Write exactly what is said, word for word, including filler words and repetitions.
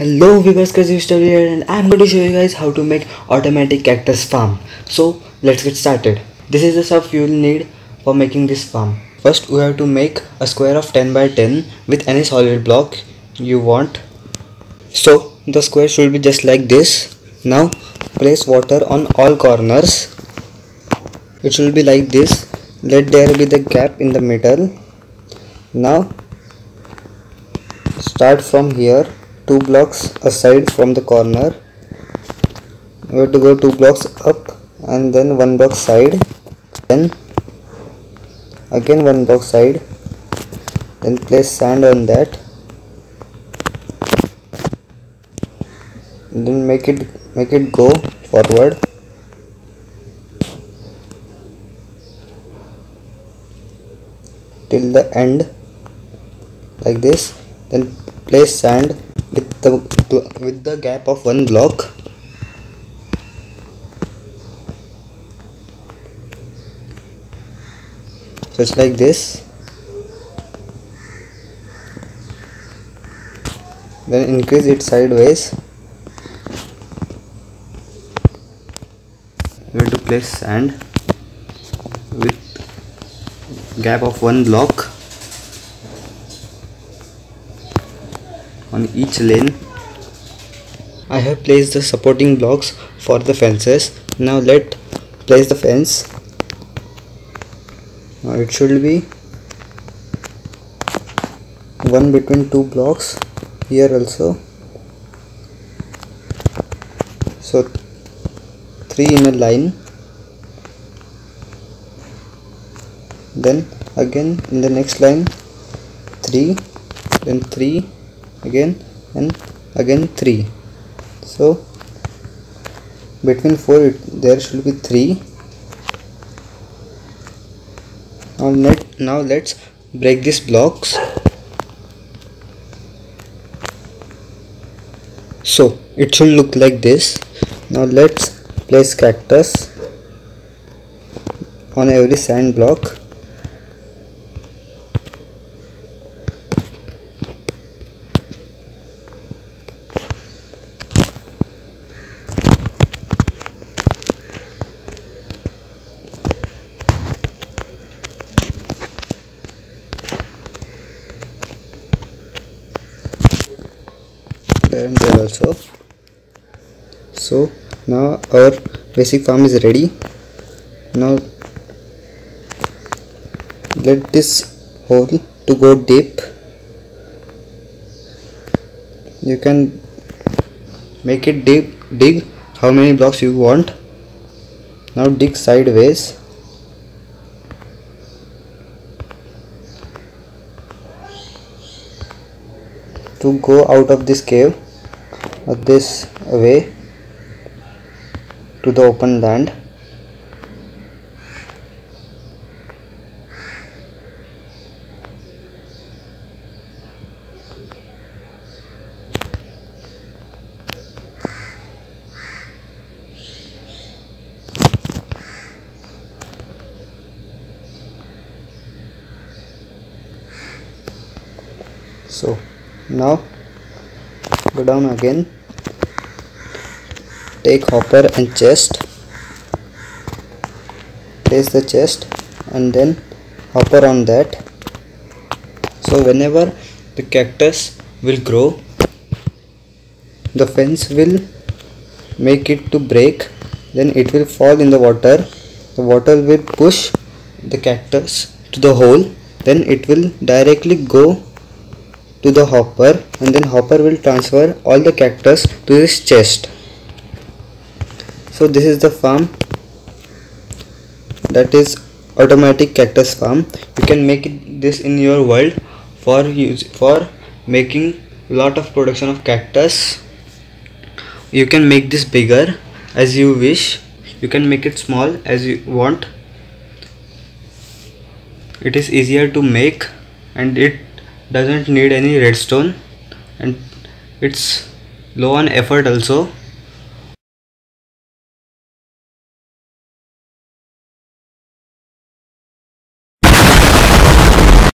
Hello viewers, Kazi here, and I'm going to show you guys how to make automatic cactus farm. So let's get started. This is the stuff you will need for making this farm. First we have to make a square of ten by ten with any solid block you want. So the square should be just like this. Now place water on all corners. It should be like this. Let there be the gap in the middle. Now start from here, two blocks aside from the corner. You have to go two blocks up and then one block side, then again one block side, then place sand on that, then make it make it go forward. Till the end like this, then place sand with the with the gap of one block. So it's like this. Then increase it sideways. You have to place sand with gap of one block on each lane. I have placed the supporting blocks for the fences. Now let place the fence. Now it should be one between two blocks here also. So three in a line. Then again in the next line three, then three again, and again three. So between four it, there should be three. Now, let, now let's break these blocks. So it should look like this. Now let's place cactus on every sand block. And there also. So now our basic farm is ready. Now let this hole to go deep. You can make it deep, dig how many blocks you want. Now dig sideways. To go out of this cave or this way to the open land. So now go down again, take hopper and chest, place the chest and then hopper on that. So whenever the cactus will grow, the fence will make it to break, then it will fall in the water. The water will push the cactus to the hole, then it will directly go to the hopper, and then hopper will transfer all the cactus to this chest. So this is the farm, that is automatic cactus farm. You can make it, this in your world for use for making lot of production of cactus. You can make this bigger as you wish. You can make it small as you want. It is easier to make and it doesn't need any redstone, and it's low on effort also.